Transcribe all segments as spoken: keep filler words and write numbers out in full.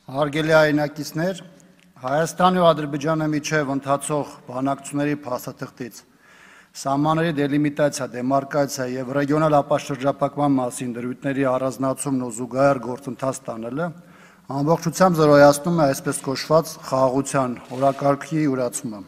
Հարգելի հայրենակիցներ, Հայաստանի ու Ադրբեջանի միջև ընթացող բանակցությունների փաստաթղթից սահմանների դելիմիտացիա, դեմարկացիա եւ ռեգիոնալ ապաշրջափակման մասին դրույթների առանձնացումն ու զուգահեռ գործընթաց տանելը ամբողջությամբ զրոյացնում է այսպես կոչված խաղաղության օրակարգի յուրացումը։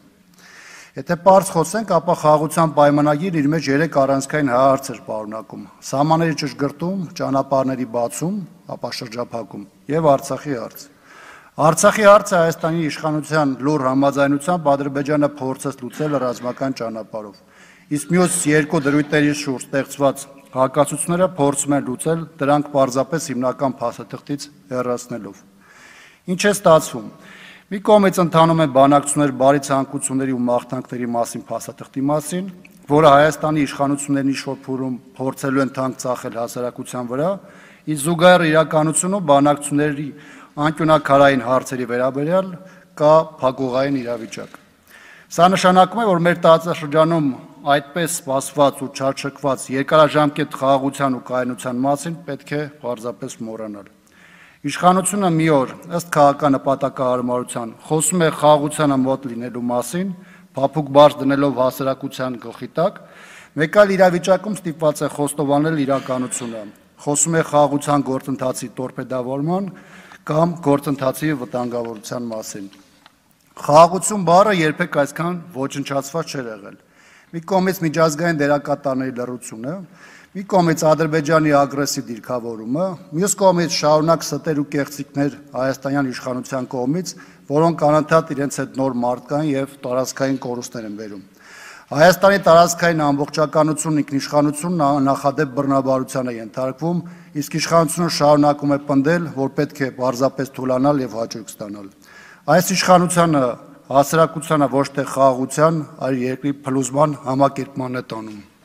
Եթե պարզ խոսենք, ապա խաղաղության պայմանագիրը իր մեջ երեք առանցքային հարցեր պարունակում՝ սահմանների ճշգրտում, ճանապարհների բացում, ապաշրջափակում եւ Արցախի հարց։ Արցախի հարցը Հայաստանի իշխանության լուռ համաձայնությամբ Ադրբեջանը փորձեց լուծել ռազմական ճանապարհով, իսկ մյուս երկու դրույթների շուրջ ստեղծված հակասությունները փորձում են լուծել դրանք պարզապես հիմնական փաստաթղթից հեռացնելով։ Ինչ է ստացվում։ Մի կողմից ընթանում են բանակցություններ բարի ցանկությունների ու մաղթանքների մասին փաստաթղթի մասին, որը Հայաստանի իշխանություններն ինչ-որ փուլում փորձելու են թանկ ծախել հասարակության վրա, իսկ զուգահեռ իրականությունում բանակցությունների անկյունակարային հարցերի վերաբերյալ կա փակուղային իրավիճակ։ Սա նշանակում է, որ մեր տարածաշրջանում այդպես սպասված ու չարչկված երկարաժամկետ խաղաղության ու կայունության մասին պետք է պարզապես մոռանալ։ Իշխանությունը մի օր ըստ քաղաքական նպատակահարմարության խոսում է խաղաղությանը մոտ լինելու մասին, փափուկ բարձ դնելով հասարակության գլխի տակ, մեկ այլ իրավիճակում ստիպված է խոստովանել իրականությունը, խոսում է խաղաղության գործընթացի տորպեդավորման կամ գործընթացի վտանգավորության մասին։ Խաղաղություն բառը երբեք այսքան ոչնչացված չէր եղել։ Մի կողմից միջազգային դերակատարների լռությունը, մի կողմից Ադրբեջանի ագրեսիվ դիրքավորումը, մյուս կողմից շարունակ ստեր ու կեղծիքներ հայաստանյան իշխանության կողմից, որոնք անընդհատ իրենց հետ նոր մարդկային եւ տարածքային կորուստներ են բերում։ Հայաստանի տարածքային ամբողջականությունն ինքնիշխանությունն նախադեպ բռնաբարության է ենթարկվում, իսկ իշխանությունը շարունակում է պնդել, որ պետք է պարզապես թուլանալ եւ հաջող ստանալ։ Այս իշխանությունը հասարակությանը ոչ թե խաղաղության, այլ երկրի փլուզման համակերպման է տանում։